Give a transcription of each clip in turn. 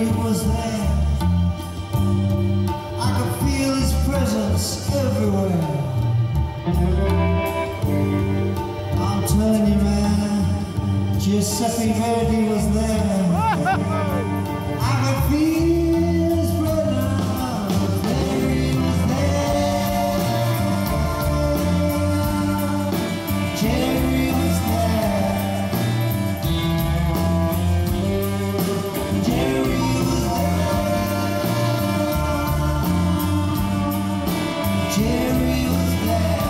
Jerry was there. I could feel his presence everywhere. I'm telling you, man, Giuseppe Verdi was there. I could feel his presence. Jerry was there. Jerry was there. Jerry was there. Jerry was there.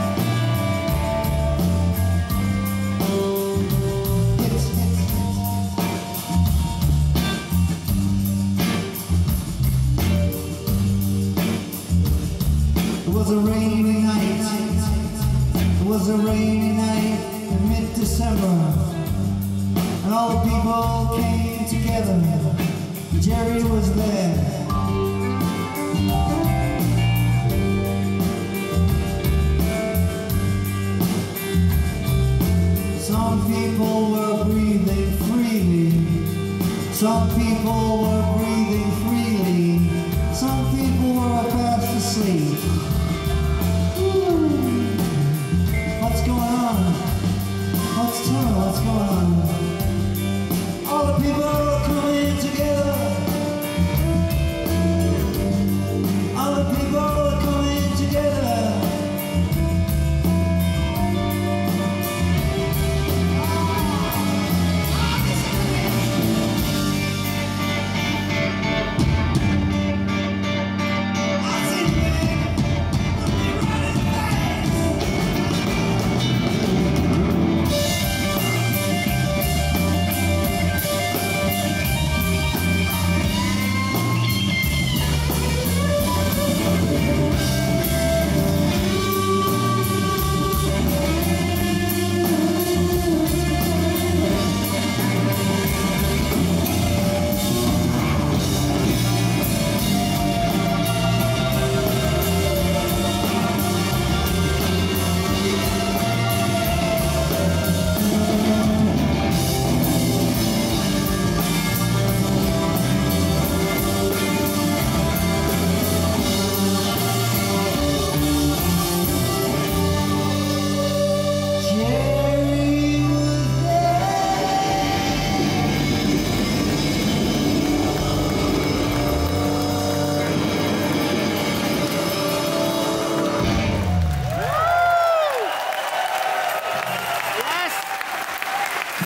It was a rainy night. It was a rainy night in mid-December, and all the people came together. Jerry was there. Some people were breathing freely. Some people were breathing